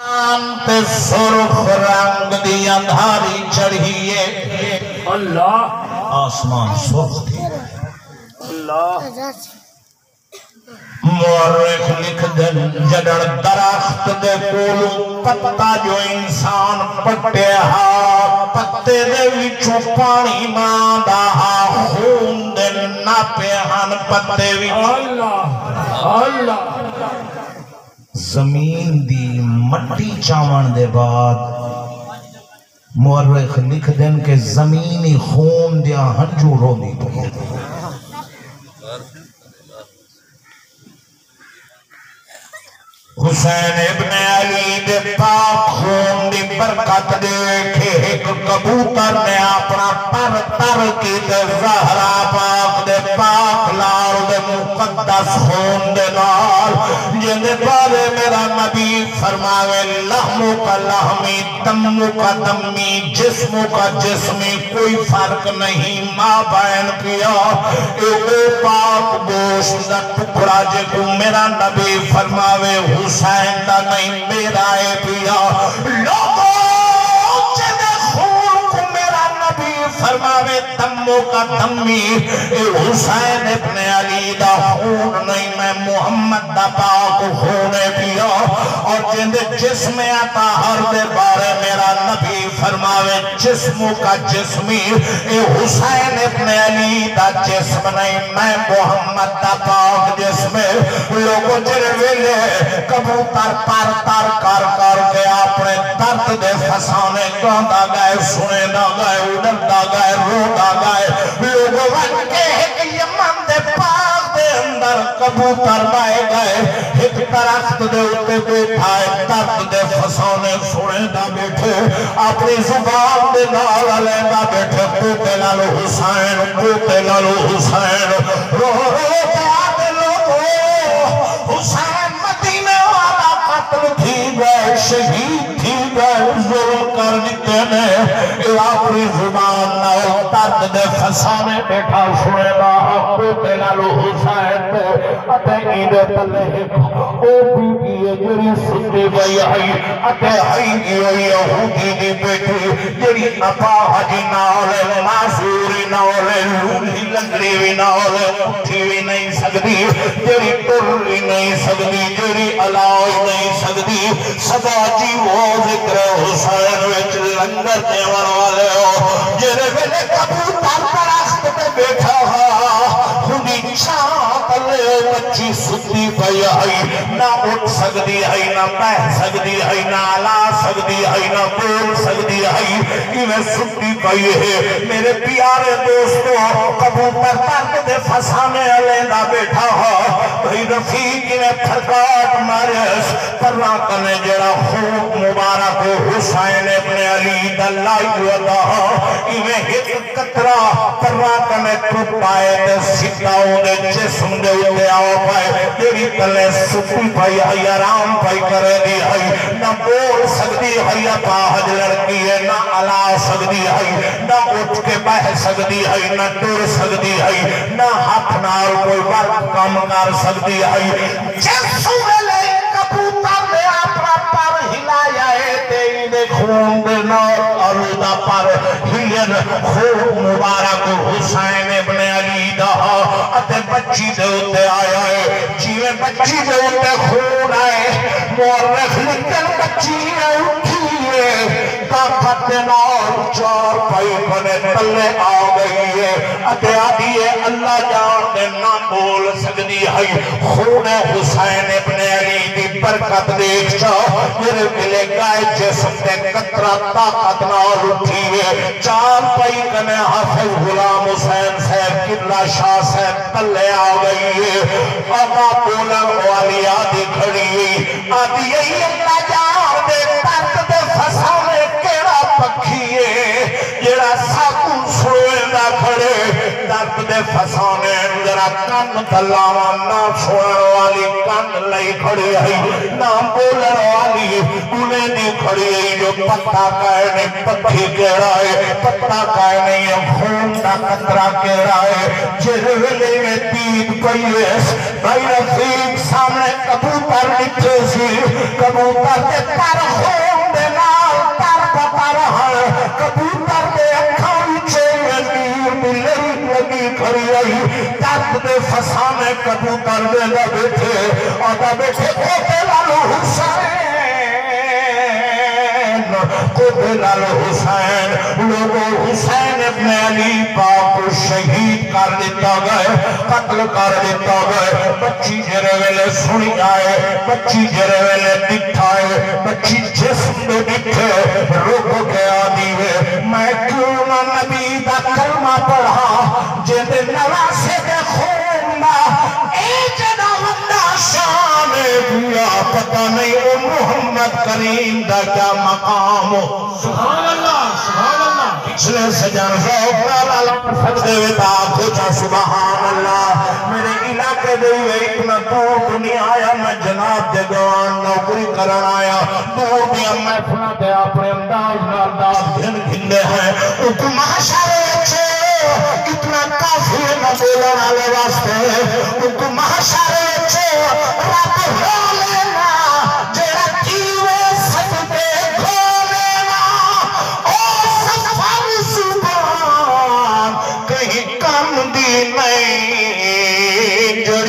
تے سرخ رنگ دی اندھاری چڑھیے اللہ آسمان سرخ تھی اللہ مورخ لکھ دن جڑ درخت دے کولوں پتا جو انسان پٹے ہا پتے دے وچوں پانی ماندا ہا خون دے ناپے ہن پتے وچوں اللہ اللہ زمین دی مٹی چاون دے بعد مورخ لکھ دن کہ زمینی خون دیا ہنجو رو دی پئی حسین ابن علی دے پاک خون دی برکت دیکھے ایک کبوتر نے اپنا پر تر کی دے زہرا پاک دے پاک لال دے مقدس خون دے لال جن دے بارے میرا نبی فرماوے لحموں کا لحمی دموں کا دمی جسموں کا جسمی کوئی فرق نہیں ماں بین کیا اے پاک گوشت دا ٹکڑا جے کو میرا نبی فرماوے حسین دا نہیں میرا اے پیا لوگوں جنہیں خون کو میرا نبی فرماوے دموں کا دمی اے حسین ابن علی دا خون نہیں میں محمد دا پاک خون پیا اور جنہیں جسم آتا ہر دے بارے میرا نبی فرماوے جسموں کا جسمی اے حسین ابن علی دا جسم نہیں میں محمد دا پاک جسم لوگوں جنہیں ویلے کبوتر پر تر کر کر کے اپنے درد دے فسانے گاندہ گئے سنے نہ گئے اڑتا گئے روتا گئے لوگوں ون کے ایک یمن دے پاک دے اندر کبوتر بائے گئے ایک درخت دے اتے بیٹھا ہے درد دے فسانے سنے نہ بیٹھے اپنی زبان دے نال لیندہ بیٹھے کوتے لالو حسین رو تے آتے لوگوں حسین مدینے والا قتل تھی گئے شہید تھی گئے ظلم کر نکتے نے اپنی زبان نال درد دے فسانے بیٹھا سنے باہا کوتے لالو حسین تے اتے ایدے تلے او بی بی جری سنی بھئی آئی اتے آئی گیو یہودی دی بیٹی جری اپا حجی ناولے معصوری ناولے لونی لنگڑی بھی ناولے اٹھی بھی نہیں سکتی جری ٹرلی نہیں سکتی جری علاج نہیں سکتی سبا جی وہ ذکر حسین وچ لنگر دیوان والے ہو جرے ویلے کبوتر درخت پہ بیٹھا خودی چاہت لے بچی ستی پئی آئی نہ اٹھ سکتی ہے نہ بہ سکتی ہے نہ علا سکتی ہے نہ بول سکتی ہے انہیں ستی پئی ہے میرے پیارے دوستوں کبوتر درد دے فسانے علینا بیٹھا بھئی رفیق انہیں پھرکاٹ مارس پرنا کنے جڑا خوب مبارک حسین ابن علی دلائی ودا انہیں ایک قطرہ پرنا کنے ٹوٹ پائے دے سکاؤں دے جسم دے اتے آؤ پائے تیری تلے ستی پائی آئی آرام پائی کرے دی آئی نہ بول سکتی آئی پاہج لڑکی ہے نہ علا سکتی آئی نہ اٹھ کے بہ سکتی آئی نہ ٹور سکتی آئی نہ ہاتھ نال کوئی ورک کام کر سکتی آئی جسو ملے کبوتر نے اپنا پر ہلایا ہے تیری دے خون دے نار آلودہ پر ہلین خوب مبارک حسین ابن علی دا اتے بچی دے ہوتے آیا ہے جیوے بچی دے ہوتے خون آئے مورخ لکھن بچی نے اٹھی ہے طاقت نال چار پائی بنے تلے آ گئی ہے اتے آدھی ہے اللہ جان دے نہ بول سکتی ہے خون حسین ابن علی دی برکت دیکھ چاہ میرے ملے گائے جسم دے قطرہ طاقت نال اٹھی ہے چار پائی کنے حافظ غلام حسین صاحب قبلہ شاہ صاحب تلے آ گئی ہے آقا بولن والی آدھی کھڑی ہوئی آدھی یہی اللہ جان دے درد دے فسانے کیڑا پکھی ہے جڑا ساکو سوئے نہ کھڑے درد دے فسانے جڑا کن تلاوا نہ سوئے والی کن لئی کھڑی ہے نہ بولن والی انہیں دی کھڑی ہے جو پتا کہنے پکھی کہہ رہا ہے پتا کہنے یہ خون کا قطرہ کہہ رہا ہے جرولی میں دید پئیس بھائی رفیق سامنے کبوتر نکھے سی کبوتر کے پر خون دے نال تر پتا رہا ہے کبوتر کے اکھاں چھے لگی کھڑی آئی درد دے فسانے کبوتر دے دا بیٹھے اور دا بیٹھے کوتے لالو حسین کوتے لالو حسین لوگوں حسین ابن علی پاک کو شہید کر دیتا گئے قتل کر دیتا گئے بچی جرے ویلے سنی آئے بچی جرے ویلے دکھائے بچی جسم دے دکھے روک گیا دیوے میں کیوں نہ نبی دا کلمہ پڑھا جیدے نواسے دے خونہ اے جدہ وندہ شان بیا پتہ نہیں او محمد کریم دا کیا مقام سبحان اللہ سبحان اللہ پچھلے سجن روک لالا سجدے ویتا کھوچا سبحان اللہ میرے علاقے دے ہوئے اتنا دور دنیا آیا میں جناب دے گوان نوکری کرن آیا دور دیا میں فنا دے اپنے انداز گھن گھندے ہیں حکم محشر اچھے کتنا کافی نہ بولن آلے واسطے حکم محشر اچھے رب ہو لینا جیرا کیوے سجدے کھو لینا او سفر زبان کہیں کم دی نہیں جو